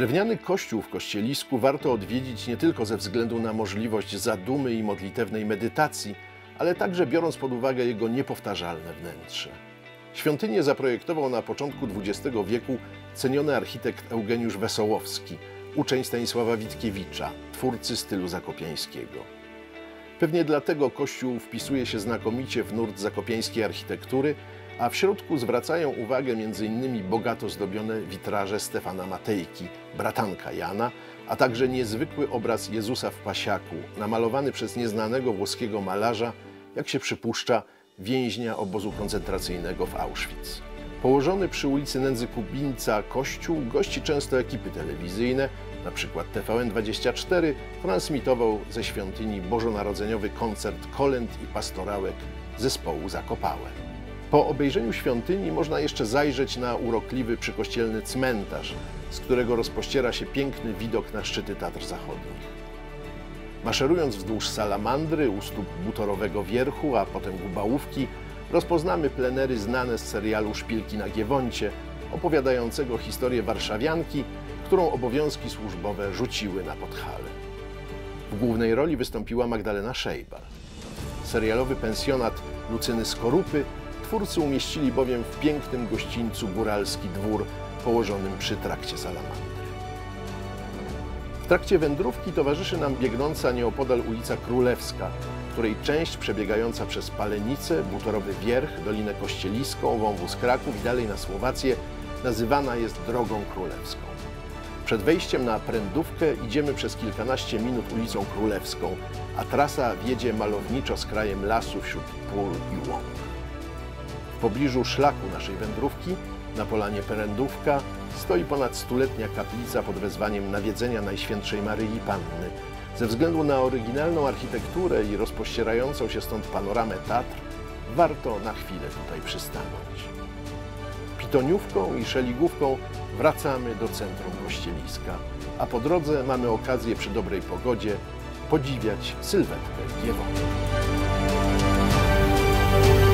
Drewniany kościół w Kościelisku warto odwiedzić nie tylko ze względu na możliwość zadumy i modlitewnej medytacji, ale także biorąc pod uwagę jego niepowtarzalne wnętrze. Świątynię zaprojektował na początku XX wieku ceniony architekt Eugeniusz Wesołowski, uczeń Stanisława Witkiewicza, twórcy stylu zakopiańskiego. Pewnie dlatego kościół wpisuje się znakomicie w nurt zakopiańskiej architektury, a w środku zwracają uwagę m.in. bogato zdobione witraże Stefana Matejki, bratanka Jana, a także niezwykły obraz Jezusa w pasiaku, namalowany przez nieznanego włoskiego malarza, jak się przypuszcza, więźnia obozu koncentracyjnego w Auschwitz. Położony przy ulicy Nędzy Kubińca kościół gości często ekipy telewizyjne, np. TVN24 transmitował ze świątyni bożonarodzeniowy koncert kolęd i pastorałek zespołu Zakopałe. Po obejrzeniu świątyni można jeszcze zajrzeć na urokliwy przykościelny cmentarz, z którego rozpościera się piękny widok na szczyty Tatr Zachodnich. Maszerując wzdłuż Salamandry u stóp Butorowego Wierchu, a potem Gubałówki, rozpoznamy plenery znane z serialu Szpilki na Giewoncie, opowiadającego historię warszawianki, którą obowiązki służbowe rzuciły na Podhale. W głównej roli wystąpiła Magdalena Szejbar. Serialowy pensjonat Lucyny Skorupy twórcy umieścili bowiem w pięknym gościńcu Góralski Dwór położonym przy trakcie Salamandry. W trakcie wędrówki towarzyszy nam biegnąca nieopodal ulica Królewska, której część przebiegająca przez Palenicę, Butorowy Wierch, Dolinę Kościeliską, wąwóz Kraków i dalej na Słowację nazywana jest Drogą Królewską. Przed wejściem na Prędówkę idziemy przez kilkanaście minut ulicą Królewską, a trasa wiedzie malowniczo z krajem lasu wśród pól i łąk. W pobliżu szlaku naszej wędrówki, na polanie Prędówka, stoi ponad stuletnia kaplica pod wezwaniem nawiedzenia Najświętszej Maryi Panny. Ze względu na oryginalną architekturę i rozpościerającą się stąd panoramę Tatr, warto na chwilę tutaj przystanąć. Pitoniówką i Szeligówką wracamy do centrum Kościeliska, a po drodze mamy okazję przy dobrej pogodzie podziwiać sylwetkę Giewonty.